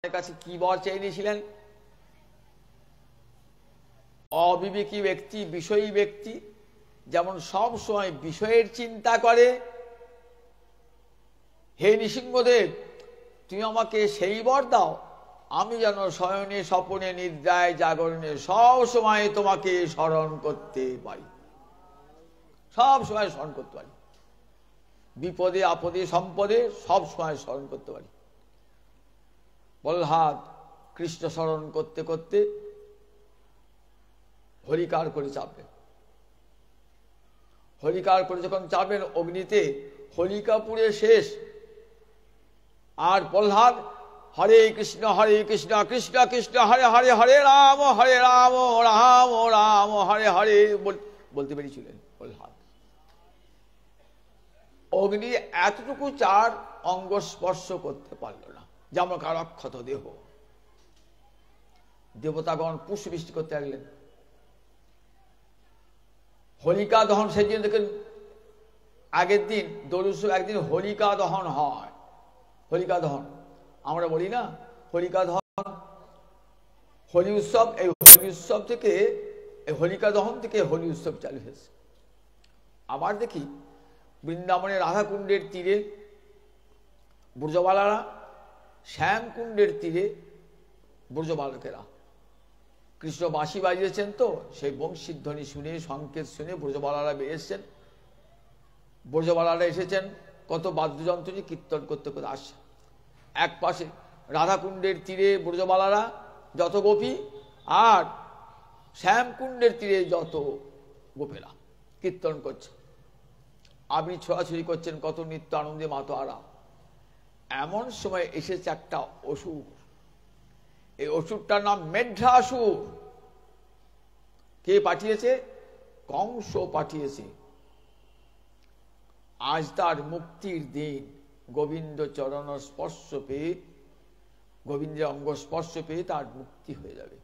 কাছে কি বর চেয়ে নিয়েছিলেন? অবিবেকী ব্যক্তি, বিষয়ী ব্যক্তি যেমন সব সময় বিষয়ের চিন্তা করে, হে নৃসিংহদেব তুমি আমাকে সেই বর দাও আমি যেন শয়নে স্বপনে নিদ্রায় জাগরণে সব সময় তোমাকে স্মরণ করতে পারি, সব সময় স্মরণ করতে পারি, বিপদে আপদে সম্পদে সব সময় স্মরণ করতে পারি। প্রহ্লাদ কৃষ্ণ স্মরণ করতে করতে হরিকার করে চাপবেন। হরিকার করে যখন চাপবেন অগ্নিতে, হোলিকা পুড়ে শেষ, আর প্রহ্লাদ হরে কৃষ্ণ কৃষ্ণ কৃষ্ণ হরে হরে হরে রাম রাম রাম হরে হরে বলতে পেরেছিলেন প্রহ্লাদ। অগ্নি এতটুকু চার অঙ্গ স্পর্শ করতে পারল না, যেমন কার অক্ষত দেহ। দেবতাগণ পুষ্প বৃষ্টি করতে লাগলেন। হোলিকা দহন, সেই জন্য দেখেন আগের দিন দোল উৎসব একদিন হোলিকা দহন হয়। হোলিকা দহন আমরা বলি না, হোলিকা দহন হোলি উৎসব। এই হোলি উৎসব থেকে, এই হোলিকা দহন থেকে হোলি উৎসব চালু হয়েছে। আবার দেখি বৃন্দাবনের রাধাকুণ্ডের তীরে ব্রজবালারা, শ্যামকুণ্ডের তীরে ব্রজবালকেরা কৃষ্ণ বাঁশি বাজিয়েছেন, তো সেই বংশীধ্বনি শুনে সংকেত শুনে ব্রজবালারা বেরিয়েছেন। ব্রজবালারা এসেছেন কত বাদ্যযন্ত্র নিয়ে কীর্তন করতে করতে আসছে। এক পাশে রাধাকুণ্ডের তীরে ব্রজবালারা যত গোপী, আর শ্যামকুণ্ডের তীরে যত গোপেরা কীর্তন করছে, আবির ছোড়াছুড়ি করছেন, কত নিত্য আনন্দে মাতোয়ারা। এমন সময় এসেছে একটা অসুর। এই অসুরটার নাম মেঢ্রাসুর। কে পাঠিয়েছে? কংস পাঠিয়েছে। আজ তার মুক্তির দিন। গোবিন্দ চরণ স্পর্শ পেয়ে, গোবিন্দের অঙ্গ স্পর্শ পেয়ে তার মুক্তি হয়ে যাবে।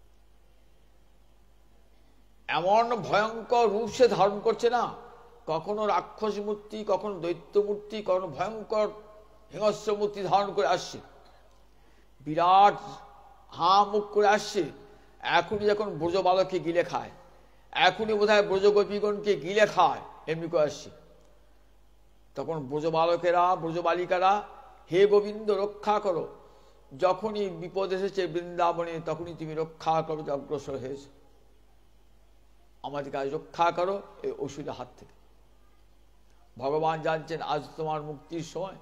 এমন ভয়ঙ্কর রূপ সে ধারণ করছে না, কখনো রাক্ষস মূর্তি, কখনো দৈত্য মূর্তি, কখনো ভয়ঙ্কর হিংস্র মূর্তি ধারণ করে আসছে, বিরাট হা মুখ করে আসছে। এখনই যখন ব্রজবালককে গিলে খায়, এখনই বোধহয় ব্রজগোপীগণকে গিলে খায়, এমনি করে আসছে। তখন ব্রজবালকেরা, ব্রজবালিকারা হে গোবিন্দ রক্ষা করো, যখনই বিপদ এসেছে বৃন্দাবনে তখনই তুমি রক্ষা করো, অগ্রসর হয়েছে, আমাদেরকে আজ রক্ষা করো এই অসুরের হাত থেকে। ভগবান জানছেন আজ তোমার মুক্তির সময়।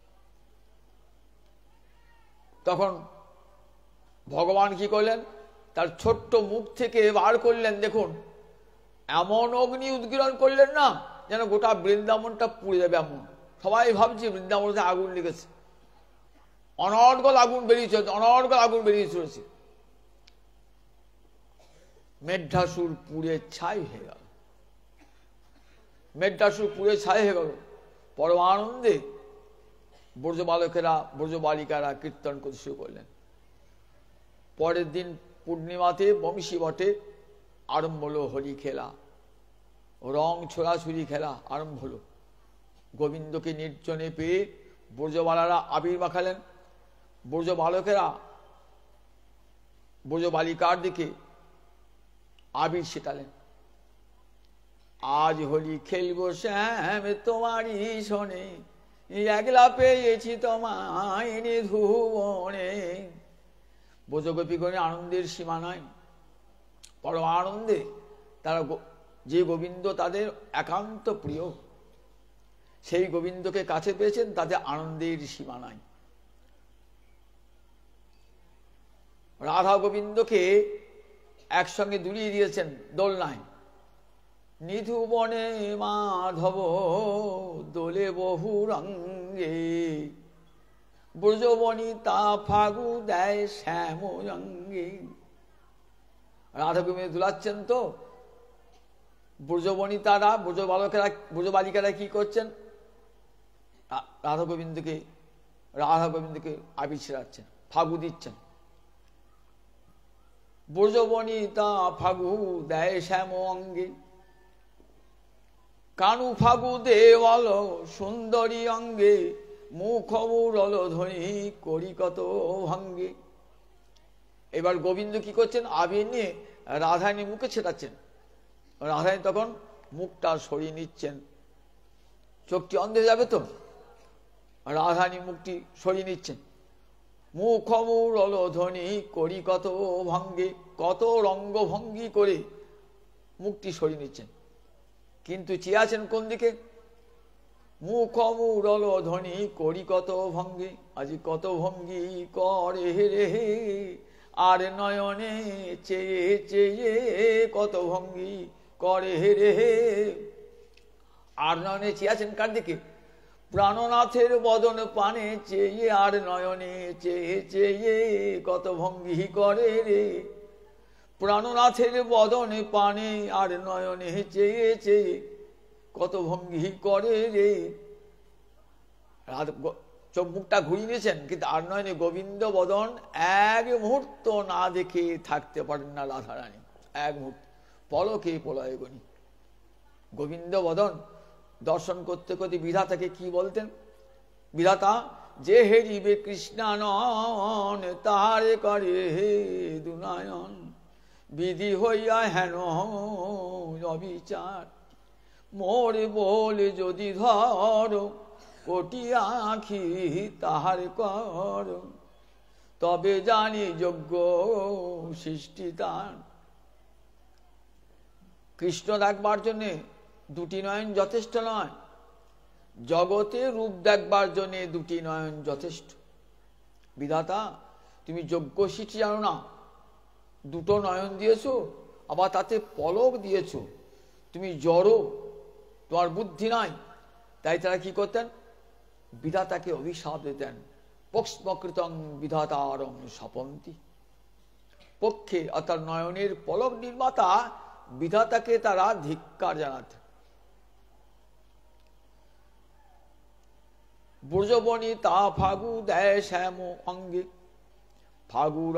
তখন ভগবান কি করলেন? তার ছোট্ট মুখ থেকে বার করলেন, দেখুন এমন অগ্নি উদ্গীরণ করলেন না যেন গোটা বৃন্দাবনটা পুড়ে যাবে। এমন সবাই ভাবছে বৃন্দাবনে আগুন লেগেছে, অনর্গল আগুন বেরিয়ে চলেছে, অনর্গল আগুন বেরিয়ে চলেছে। মেঢ্রাসুর পুড়ে ছাই হয়ে গেল। মেঢ্রাসুর পুড়ে ছাই হয়ে গেল। পরমানন্দে ব্রজবালকেরা, ব্রজবালিকারা কীর্তন করতে শুরু করলেন। পরের দিন পূর্ণিমাতে বংশী বটে আরম্ভ হলো হোলি খেলা, রং ছোড়াছুরি খেলা আরম্ভ হলো। গোবিন্দকে নির্জনে পেয়ে ব্রজবালারা আবির মাখালেন। ব্রজবালকেরা ব্রজবালিকার দিকে আবির ছেটালেন। আজ হোলি খেলবো শ্যাম তোমারই শোনে, একলা পেয়েছি তোমায় নিধুবনে। ব্রজগোপীগণের আনন্দের সীমা নাই, পরম আনন্দে তারা যে গোবিন্দ তাদের একান্ত প্রিয়, সেই গোবিন্দকে কাছে পেয়েছেন, তাদের আনন্দের সীমা নাই। রাধা গোবিন্দকে একসঙ্গে দুলিয়ে দিয়েছেন দোলনায়। নিধুবনে মাধব দোলে বহু রঙ্গে, ব্রজবনিতা ফাগু দেয় শ্যাম অঙ্গে। রাধা গোবিন্দ দুলাচ্ছেন, তো ব্রজবনিতারা, ব্রজবালকেরা, ব্রজবালিকারা কি করছেন? রাধা গোবিন্দকে আবির ছেড়াচ্ছেন, ফাগু দিচ্ছেন। ব্রজবনিতা ফাগু দেয় শ্যাম অঙ্গে, কানু ফাগু দেওয়াল সুন্দরী অঙ্গে, মুখমুরল ধ্বনি করি কত ভঙ্গে। এবার গোবিন্দ কি করছেন, আবির নিয়ে রাধারানী মুখে ছেটাচ্ছেন। রাধারানী তখন মুখটা সরিয়ে নিচ্ছেন, চোখটি অন্ধ হয়ে যাবে তো, রাধারানী মুখটি সরিয়ে নিচ্ছেন। মুখমুরল ধ্বনি করি কত ভঙ্গে, কত রঙ্গভঙ্গি করে মুখটি সরিয়ে নিচ্ছেন, কিন্তু চেয়ে আছেন কোন দিকে? মুখমুরল ধ্বনি করি কত ভঙ্গি, আজি কত ভঙ্গি করে রে, আর নয়নে চেয়ে চেয়ে কত ভঙ্গি করে রে। আর নয়নে চেয়ে আছেন কার দিকে? প্রাণনাথের বদন পানে চেয়ে, আর নয়নে চেয়ে চেয়ে কত ভঙ্গি করে রে। প্রাণনাথের বদনে পানে, আর নয়নে চেয়ে চেয়ে কত ভঙ্গি করে রে। চোখ মুখটা ঘুরিয়ে নিয়েছেন, কিন্তু আর নয়নে গোবিন্দ বদন এক মুহূর্ত না দেখে থাকতে পারেন না রাধারানী। এক মুহূর্ত, পলকে প্রলয় গণি গোবিন্দ বদন দর্শন করতে করতে বিধাতাকে কি বলতেন? বিধাতা যে হেরিবে কৃষ্ণানন, তাহারে করে হে দুনায়ন, বিধি হইয়া হেন অবিচার, মোর বলে যদি ধর, কোটি আঁখি তাহার কর, তবে জানি যোগ্য সৃষ্টি তার। কৃষ্ণ দেখবার জন্যে দুটি নয়ন যথেষ্ট নয়, জগতে রূপ দেখবার জন্যে দুটি নয়ন যথেষ্ট। বিধাতা তুমি যোগ্য সৃষ্টি জানো না, দুটো নয়ন দিয়েছো, আবার তাতে পলক দিয়েছো, তুমি জড়ো, তোমার বুদ্ধি নাই। তাই তারা কি করতেন? বিধাতাকে অভিশাপ দিতেন, পক্ষ্মকৃতং বিধাতারং স্বপন্তি। পক্ষে অর্থাৎ নয়নের পলক নির্মাতা বিধাতাকে তারা ধিক্কার জানাতেন। ব্রজবনি তা ফাগু দেয় শ্যাম অঙ্গে, ফাগুর